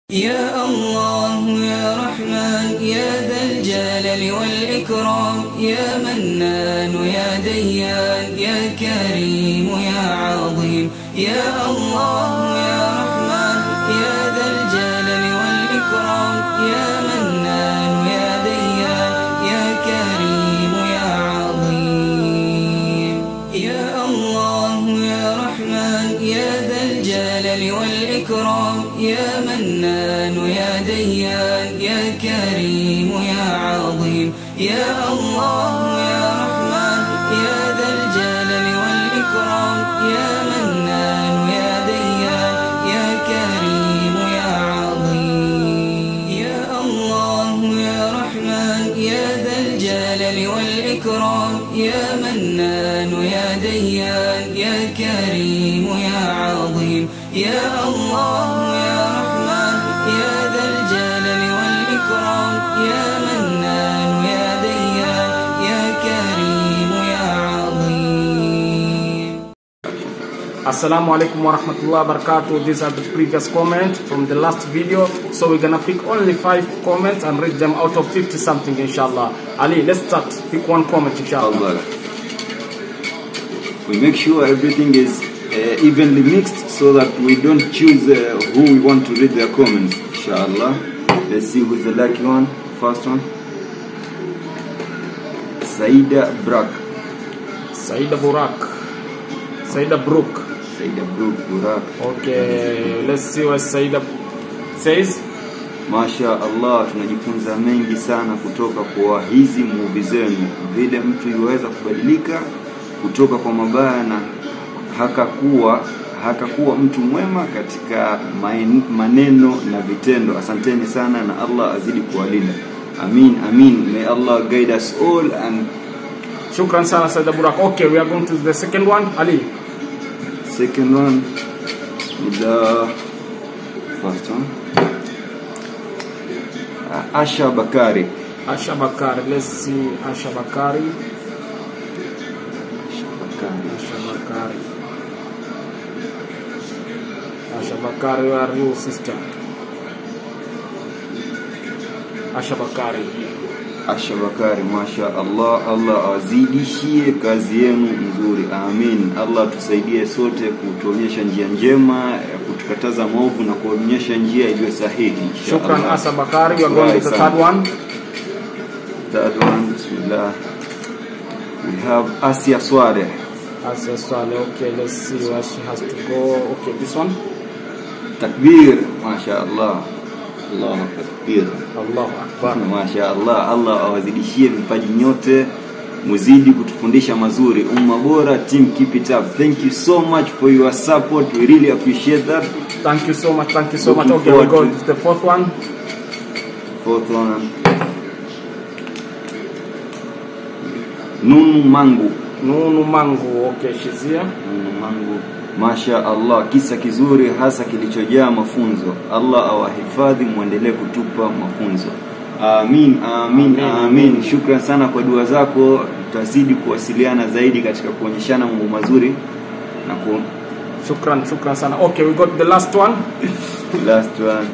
يا الله يا رحمن يا ذا الجلال والإكرام يا منان يا ديان يا كريم يا عظيم يا الله يا رحمن يا ذا الجلال والإكرام يا منان يا ديان يا كريم يا عظيم يا الله يا رحمن يا ذا الجلال والإكرام يا منان يا ديان يا كريم يا عظيم يا الله يا رحمن يا ذا الجلال والإكرام يا منان يا ديان يا كريم يا عظيم يا الله يا رحمن يا ذا الجلال والإكرام يا منان يا ديان يا كريم يا عظيم يا الله يا رحمن يا ذا الجلال والإكرام يا منان يا ديان يا كريم يا عظيم. Assalamu alaikum wa rahmatullahi wa barakatuh. These are the previous comments from the last video. So we're gonna pick only 5 comments and read them out of 50 something inshallah. Ali, let's start. Pick one comment inshallah. We make sure everything is evenly mixed so that we don't choose who we want to read their comments inshallah. Let's see who's the lucky one. First one, Saida Brak. Saida Burak. Saida Brook. Saida Brook Burak. Okay, let's see what Saida says. Masha Allah, tunajifunza mengi sana kutoka kwa hizi movie zenu, vile mtu yuweza kubadilika kutoka kwa mabaya na hakakuwa mtu mwema katika maneno na vitendo. Asanteni sana na Allah azidi kuwalinda. Amin, amin. May Allah guide us all and Shukran sana Saida Burak. Okay, we are going to the second one. Ali. Second one is the first one. Asha Bakari. Asha Bakari. Let's see Asha Bakari. Asha Bakari. Asha Bakari, where are you, sister? Asha Bakari. Asha Bakari, Masha Allah. Allah azidishie kazi yenu nzuri. Amin. Allah tusaidie sote kutuonyesha njia njema, kutukataza maovu na kuonyesha njia iliyo sahihi. Shukran Asha Bakari. You are going to the third one. Third one, bismillah. We have Asia Sware. Asia Sware. Okay, let's see where she has to go. Okay, this one. Takbir, Masha Allah. Allahu Akbar. Allahu Akbar. Masha Allah. Allah awazidishie vipaji nyote, muzidi kutufundisha mazuri. Umma bora team, keep it up. Thank you so much for your support. We really appreciate that. Thank you so much. Thank you so much. Okay, we go to the fourth one. Fourth one. Nunu Mangu. Nunu Mangu. Okay, she's here. Nunu Mangu. Masha Allah, kisa kizuri hasa kilichojaa mafunzo. Allah awahifadhi, muendelee kutupa mafunzo. Amin, amin, amin. Shukran sana kwa dua zako. Tutazidi kuwasiliana zaidi katika kuonyeshana mambo mazuri na Shukran sana. Okay, we got the last one. Last one.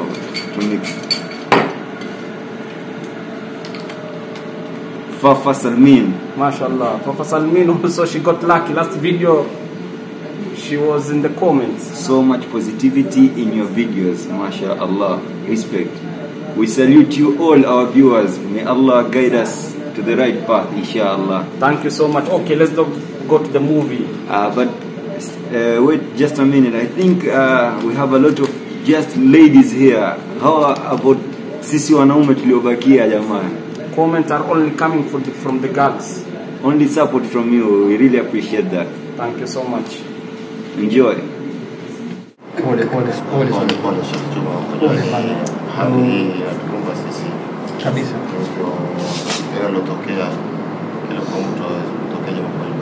Fafa Salmin. MashaAllah. Fafa Salmin also, she got lucky. Last video she was in the comments. So much positivity in your videos. MashaAllah. Respect. We salute you all, our viewers. May Allah guide us to the right path, inshallah. Thank you so much. Okay, let's go to the movie. But wait just a minute. I think we have a lot of just ladies here. How about sisi wanaume tuliobakia jamani? Comments are only coming from the girls. Only support from you. We really appreciate that. Thank you so much. Enjoy. Kabisa. Leo lotokea kile kwa mtu tokea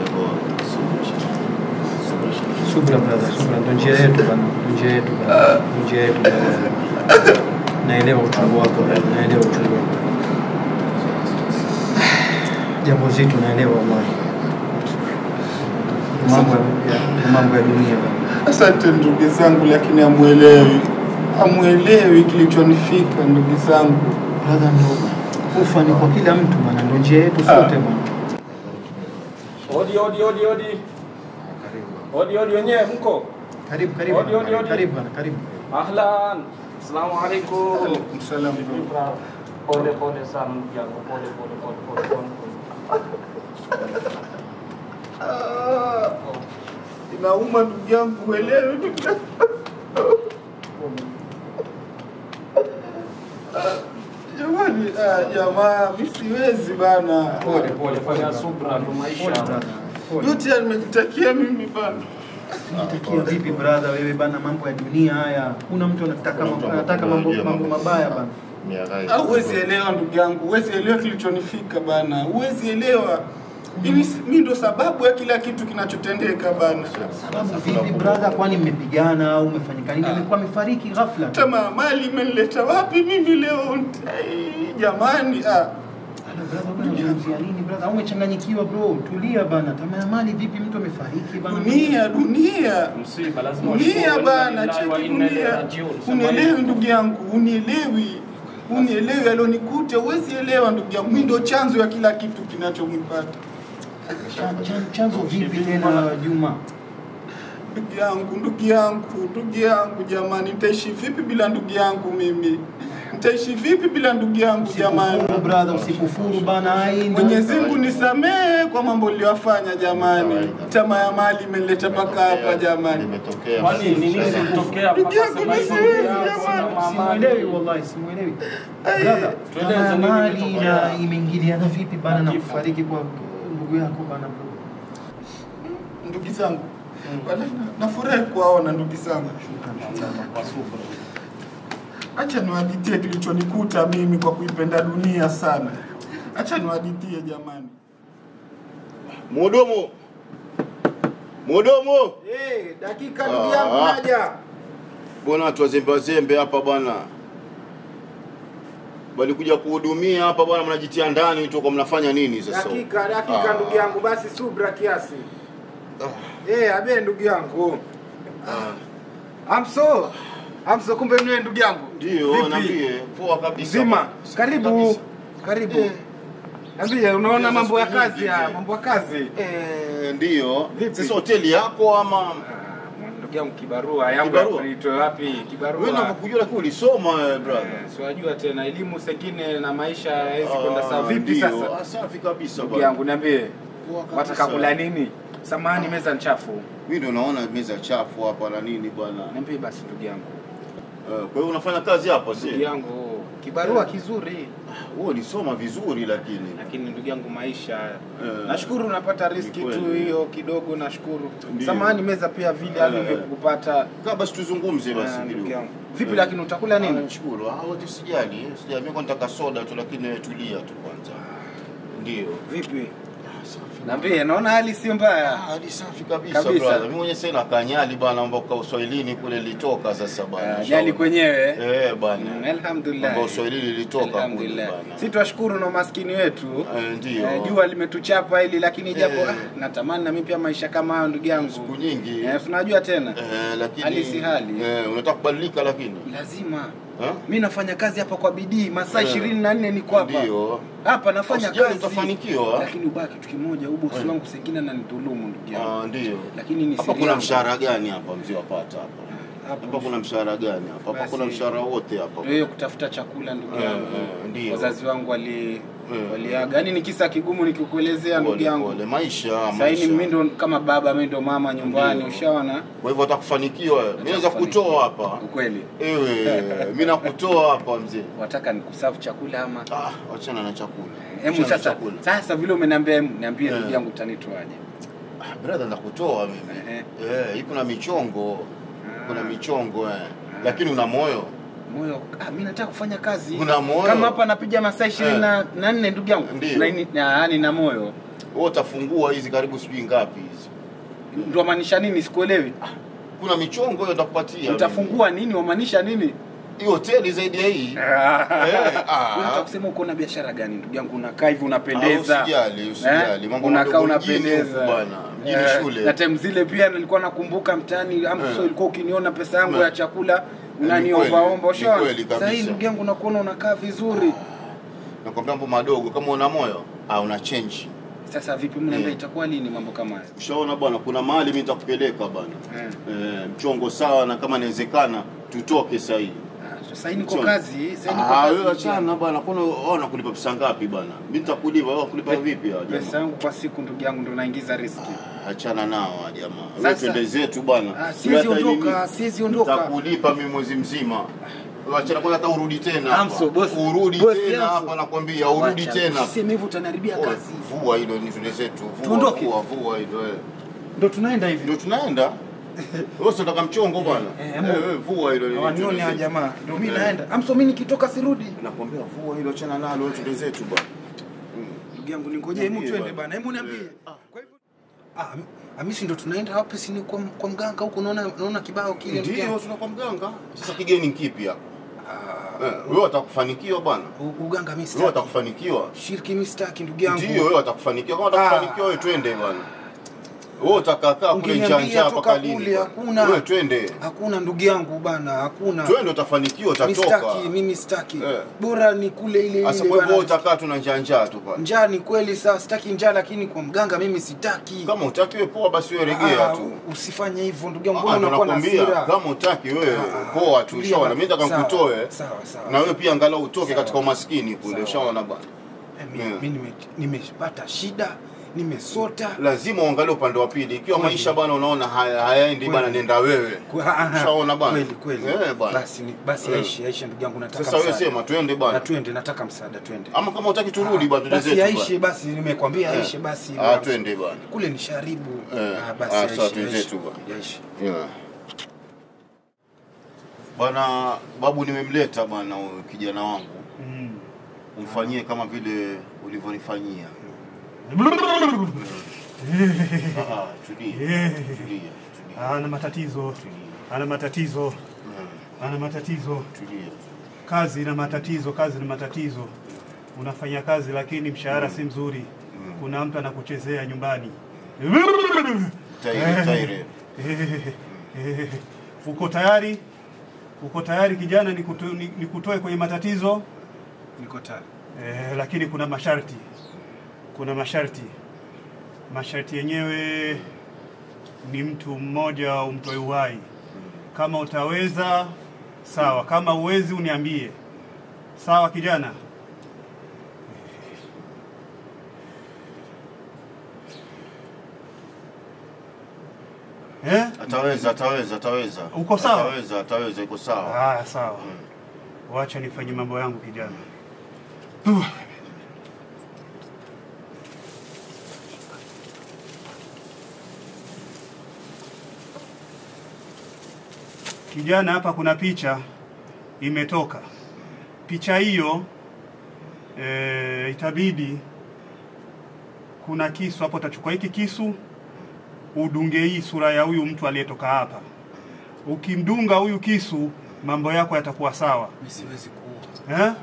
subra brother, subra ndo njia yetu bana, njia yetu. Naelewa uchungu wako, naelewa uchungu wako. Jambo zito naelewa wallahi. Mambo ya dunia. Asante ndugu zangu, lakini amuelewi. Hamuelewi kilichonifika ndugu zangu. Brother, ndo ufa ni kwa kila mtu bana, ndo njia yetu sote bana. Odi. Odi wenyewe mko? Karibu. Odi. Karibu bana, karibu. Ahlan. Assalamu alaikum. Salamu. Pole sana yangu. Pole. Inauma ndugu yangu, uelewe ndugu yangu. Jamani, jamaa, mimi siwezi bana. Pole, fanya subra, ndo maisha. Yote nimejitakia mimi bana. Unatakia vipi brother wewe bana, mambo ya dunia haya. Kuna mtu anataka mambo mabaya bana. Huwezi elewa ndugu yangu, huwezi elewa kilichonifika bana. Huwezi elewa. Mimi ndo sababu ya kila kitu kinachotendeka bana. Sababu vipi brother, kwani mmepigana au umefanyika nini? Alikuwa amefariki ghafla. Tamaa mali imenileta wapi mimi leo? Jamani, Unazungumzia nini brother? Au umechanganyikiwa bro? Tulia bana. Tamaa ya mali vipi, mtu amefariki bana? Dunia. Msiba lazima Dunia bana, cheki dunia. Unielewi ndugu yangu, unielewi alionikuta, huwezi elewa ndugu yangu. Mimi ndo chanzo ya kila kitu kinachomipata. Chanzo vipi tena Juma? Ndugu yangu jamani, nitaishi vipi bila ndugu yangu mimi? Nitaishi vipi bila ndugu yangu jamani? Brother, usikufuru bana. Mwenyezi Mungu nisamee kwa mambo niliyofanya jamani. Tamaa ya mali imenileta mpaka hapa jamani. Kwani nini kilitokea mpaka sasa hivi? Simuelewi wallahi, simuelewi. Brother, tamaa ya mali na imeingiliana vipi bana na kufariki kwa ndugu yako bana bro? Ndugu zangu, nafurahi kuwaona ndugu zangu. Acha niwahadithie kilichonikuta mimi kwa kuipenda dunia sana. Acha niwahadithie jamani. Mudomo. Dakika ndugu yangu naja. Bwana watu wazembe hapa bwana. Bali kuja kuhudumia hapa bwana, mnajitia ndani tu kwa mnafanya nini sasa? Dakika ndugu yangu, basi subra kiasi. Abe ndugu yangu. Amso kumbe mwenye ndugu yangu. Ndio, niambie. Poa kabisa. Zima. Karibu. Niambie, unaona mambo ya kazi mambo ya kazi. Ndio. Sasa hoteli yako ama ndugu yangu kibarua yangu nitoe wapi kibarua? Wewe unakujua lakini ulisoma brother. Si unajua tena elimu sengine na maisha haiwezi kwenda sawa. Vipi sasa? Safi kabisa ndugu yangu, niambie. Wataka kula nini? Samahani, meza chafu. Mimi ndio naona meza chafu hapa na nini bwana. Niambie basi ndugu yangu. Kwa hiyo unafanya kazi hapa si? Ndugu yangu, kibarua kizuri. Wewe ulisoma vizuri lakini ndugu yangu maisha. Nashukuru unapata riski tu hiyo kidogo, nashukuru. Samahani, meza pia vile alivyokupata. Basi tuzungumze basi ndugu yangu. Vipi lakini utakula nini? Nashukuru. Usijali. Mimi nataka soda tu, lakini tulia tu kwanza. Ndio. Vipi? Niambie, naona hali sio mbaya. Hali safi kabisa brother. Mimi mwenyewe sina kanyali bwana, ambao kwa Uswahilini kule lilitoka sasa bwana. Nyali kwenyewe? Bwana. Alhamdulillah. Ambao Uswahilini lilitoka kule bwana. Sisi tunashukuru na maskini wetu. Ndio. Jua limetuchapa hili, lakini japo natamani na mimi pia maisha kama hayo ndugu yangu. Siku nyingi. Tunajua tena. Lakini hali si hali. Unataka kubadilika lakini? Lazima. Mimi nafanya kazi hapa kwa bidii, masaa 24 niko hapa. Ndio. Hapa nafanya kazi. Utafanikiwa. Lakini ubaki kitu kimoja, bosi wangu sengine ananidhulumu ndugu yangu. Ndio. Lakini ni hapa kuna mshahara gani hapa mzee wapata hapa? Hapa kuna mshahara gani hapa? Hapa kuna mshahara wote hapa. Ndio kutafuta chakula ndugu yangu. Ndio. Wazazi wangu waliaga. Yaani ni kisa kigumu nikikuelezea ndugu yangu. Maisha. Sasa mimi ndo kama baba, mimi ndo mama nyumbani, ushaona? Kwa hivyo utakufanikiwa. Mimi naweza kukutoa hapa. Ukweli. Mimi nakutoa hapa mzee. Wataka nikusafu chakula ama? Achana na chakula. Hebu sasa vile umeniambia, niambie ndugu yangu utanitoaje? Brother nakutoa mimi. Ipo na michongo. Kuna michongo lakini una moyo. Mimi nataka kufanya kazi. Una moyo. Kama hapa napiga masaa 24 ndugu yangu. Yaani na moyo. Wewe utafungua hizi karibu sijui ngapi hizi. Ndio maanisha nini sikuelewi? Kuna michongo hiyo nitakupatia. Utafungua nini? Wamaanisha nini? Hii hoteli zaidi ya hii. Unataka kusema uko na biashara gani ndugu yangu? Unakaa hivi unapendeza. Usijali. Mambo unakaa unapendeza bwana. Mjini shule. Na time zile pia nilikuwa nakumbuka mtaani Amso ilikuwa ukiniona pesa yangu ya chakula Unaniomba Ni kweli Sasa hii kabisa. ndugu yangu nakuona unakaa vizuri. Nakwambia mambo madogo kama una moyo, una change. Sasa vipi mnaenda itakuwa lini mambo kama haya? Ushaona bwana, kuna mahali mimi nitakupeleka bwana. Mchongo sawa, na kama inawezekana tutoke sasa hivi. Sasa hii niko kazi, wewe achana bwana, kuna kulipa pesa ngapi bwana? Mimi nitakulipa, wewe kulipa vipi jamaa? Pesa yangu kwa siku ndugu yangu ndo naingiza riski. Achana nao jamaa. Wewe twende zetu bwana. Siwezi ondoka. Nitakulipa mimi mwezi mzima. Achana kwanza hata urudi tena hapa. Urudi tena hapa nakwambia, urudi tena. Usiseme hivyo utaniharibia kazi. Vua hilo ni twende zetu. Vua hilo Ndio tunaenda hivi. Ndio tunaenda. Wewe unataka mchongo bwana. Vua hilo ni. Wanione jamaa. Ndio mimi naenda. Mimi nikitoka sirudi. Nakwambia vua hilo, achana nalo, wewe twende zetu bwana. Ndugu yangu ningoje, hebu twende bwana. Hebu niambie. Kwa hivyo Hamisi ndo tunaenda wapi? Si ni kwa mganga huko, naona kibao kile. Ndio tuna kwa mganga. Sasa kigeni kipi hapa? Wewe utakufanikiwa bwana. Uganga mimi sitaki. Wewe utakufanikiwa. Shirki mimi sitaki ndugu yangu. Ndio wewe utakufanikiwa. Kama utakufanikiwa wewe twende bwana. Wewe utakaa kule njanja hapa kalini. Hakuna. Wewe twende. Hakuna ndugu yangu bana, hakuna. Twende utafanikiwa, utatoka. Mimi sitaki. Bora ni kule ile bwana. Sasa kwa hivyo utakaa tuna njanja tu pale. Njaa ni kweli, sasa sitaki njaa, lakini kwa mganga mimi sitaki. Kama utaki wewe poa, basi wewe regea tu. Usifanye hivyo ndugu yangu, mbona unakuwa na hasira? Kama utaki wewe poa tu, ushaona. Mimi nataka nikutoe. Sawa. Na wewe pia angalau utoke katika umaskini kule, ushaona bwana. Mimi nimepata shida, nimesota. Lazima uangalie upande wa pili. Ikiwa maisha bwana unaona hayaendi bwana, nenda wewe. Ushaona bwana. Kweli. Basi Aisha ndugu yangu, nataka sasa wewe sema twende bwana. Twende, nataka msaada, twende. Ama kama utaki turudi bwana, tuende zetu bwana. Aisha basi nimekwambia Aisha basi. Twende bwana. Kule ni sharibu. Basi Aisha twende zetu bwana. Aisha. Bwana babu, nimemleta bwana kijana wangu. Umfanyie kama vile ulivyonifanyia. Tulia. Ana matatizo. Tulia. Kazi na matatizo. Unafanya kazi lakini mshahara si mzuri. Kuna mtu anakuchezea nyumbani. Taire. Uko tayari kijana nikutoe kwenye matatizo? Niko tayari. Lakini kuna masharti. Masharti yenyewe ni mtu mmoja umtoe uhai. Kama utaweza sawa, kama uwezi uniambie. Sawa kijana? Ataweza. Uko sawa? Ataweza, uko sawa. Sawa. Wacha nifanye mambo yangu kijana. Kijana, hapa kuna picha imetoka. Picha hiyo itabidi kuna kisu hapo, utachukua hiki kisu udunge hii sura ya huyu mtu aliyetoka hapa. Ukimdunga huyu kisu mambo yako yatakuwa sawa. Mimi siwezi kuua.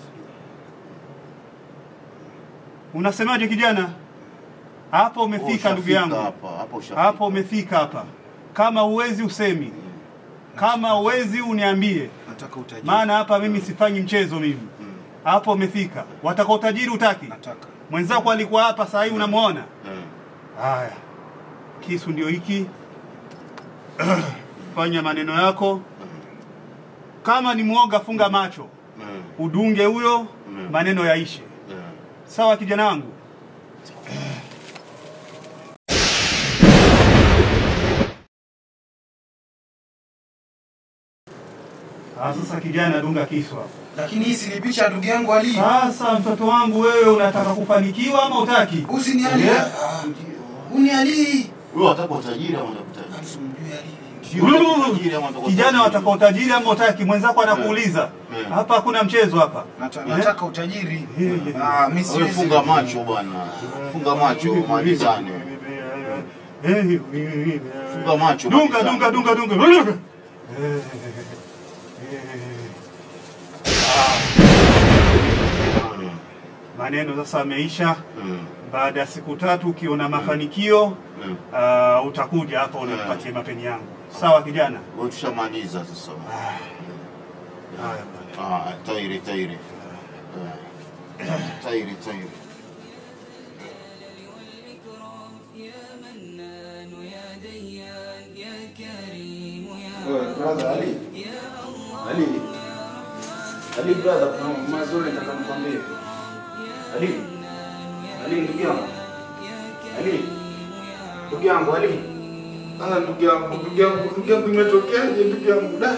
Unasemaje kijana? Hapo umefika ndugu yangu. Hapo umefika hapa. Kama uwezi usemi. Kama uwezi uniambie. Nataka utajiri. Maana hapa mimi sifanyi mchezo mimi. Hapo umefika. Wataka utajiri utaki? Nataka. Mwenzako alikuwa hapa saa hii unamuona? Haya. Kisu ndio hiki. Fanya maneno yako. Kama ni muoga funga macho. Udunge huyo maneno yaishe. Sawa kijana wangu? Sasa kijana dunga kisu hapo. Lakini hii si picha ndugu yangu Ali. Sasa mtoto wangu, wewe unataka kufanikiwa ama utaki? Usiniali. Uniali. Wewe unataka utajiri ama unataka Kijana, wataka utajiri ama utaki? Mwenzako anakuuliza. Hapa hakuna mchezo hapa. Nataka utajiri. Mimi siwezi. Funga macho bwana. Funga macho malizane. Funga macho. Dunga. Maneno sasa ameisha. Baada ya siku 3 ukiona mafanikio utakuja hapa unipatie mapeni yangu. Sawa kijana? Wewe tushamaliza sasa. طيري طيري طيري طيري. Brother Ali. Ali brother, kuna mazuri nataka nikwambie. Ali ndugu yangu. Ndugu yangu Ali. Ndugu yangu imetokeaje ndugu yangu da?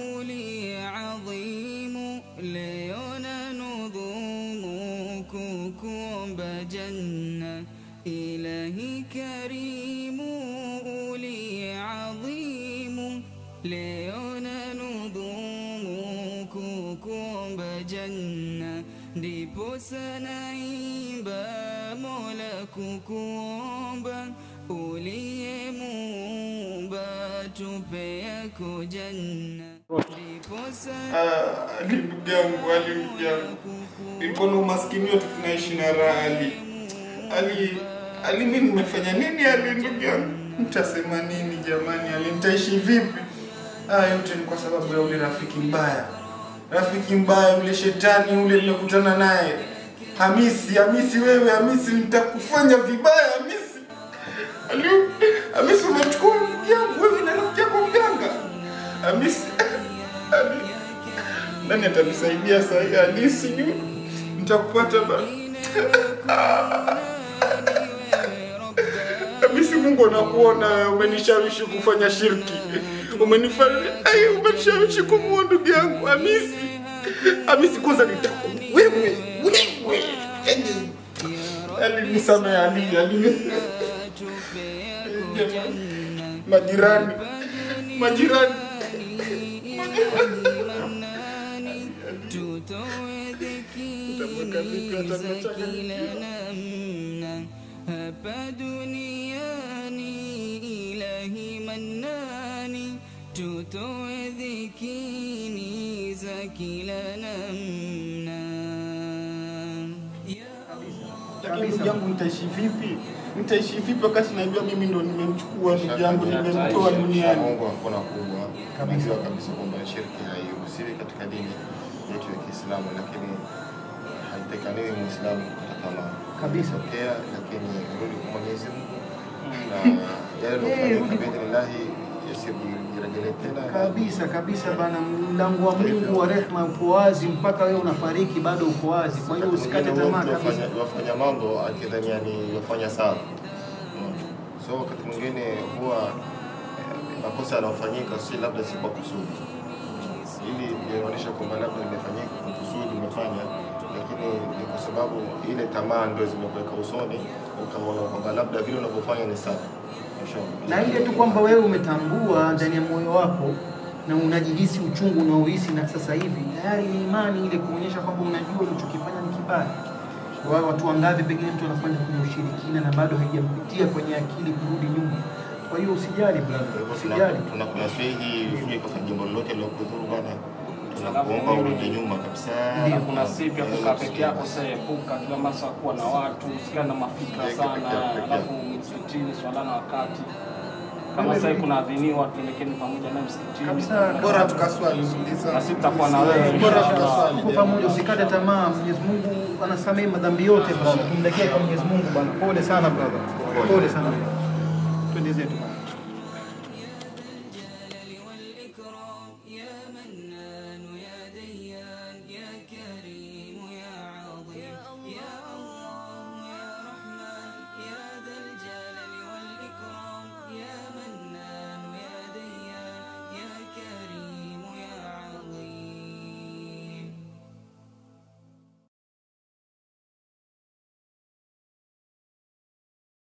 إلهي كريم أولي عظيم ليونا نضوم كوكومba janna ndipo sana imba Mola kukuomba uliye muumba tupe yako janna ndipo sana ndugu yangu nilikuwa na umaskini wote tunaishi na raha Ali mimi nimefanya nini Ali ndugu yangu? Mtasema nini jamani Ali? Nitaishi vipi? Yote ni kwa sababu ya ule rafiki mbaya. Rafiki mbaya ule shetani ule nilikutana naye. Hamisi wewe Hamisi nitakufanya vibaya Hamisi. Hamisi umechukua ndugu yangu wewe na rafiki yako mganga. Hamisi. Nani atanisaidia sasa Ali sijui. Nitakupata bana. Hamisi Mungu anakuona umenishawishi kufanya shirki. Umenishawishi kumuua ndugu yangu Hamisi kwanza wewe. Ali nisamehe Ali. Majirani. hapa duniani ilahi mannani tutoe dhikini za kila namna. Lakini ndugu yangu nitaishi vipi wakati najua mimi ndo nimemchukua ndugu yangu nimemtoa duniani. Mungu hakuna kubwa kabisa kwamba shirki hairuhusiwi katika dini yetu ya Kiislamu, lakini haitakaniwi Muislamu kukata tamaa kabisa pia, lakini rudi kwa Mwenyezi Mungu na yale ndio biidhnillahi yasirejele tena kabisa bana. Mlango wa Mungu wa rehema uko wazi mpaka wewe unafariki bado uko wazi. Kwa hiyo usikate tamaa kabisa. Wafanya mambo akidhania ni wafanya sawa. So wakati mwingine huwa makosa yanayofanyika si labda si kwa kusudi, ili inaonyesha kwamba labda imefanyika kwa kusudi umefanya, lakini ni kwa sababu ile tamaa ndio zimekuweka usoni ukaona kwamba labda vile unavyofanya ni sawa. Na ile tu kwamba wewe umetambua ndani ya moyo wako na unajihisi uchungu unaohisi na sasa hivi, tayari ni imani ile kuonyesha kwamba unajua unachokifanya ni kibaya. Wao watu wangapi pengine mtu anafanya kwenye ushirikina na bado haijampitia kwenye akili kurudi nyuma. Kwa hiyo usijali brother, usijali. Tunakunasihi usije kufanya jambo lolote lilokudhuru bana. Tunakuomba urudi nyuma kabisa. Ndio kuna siku ya kukaa peke yako, sasa epuka kila mara kuwa na watu, usikane na mafikra sana, alafu msikitini swala na wakati. Kama sasa kuna adhiniwa tuelekeni pamoja na msikitini. Kabisa bora tukaswali msikitini. Na sitakuwa na wewe. Bora tukaswali. Kwa pamoja usikate tamaa, Mwenyezi Mungu anasamehe madhambi yote brother. Tumlekee kwa Mwenyezi Mungu bana. Pole sana brother. Pole sana. Twende zetu.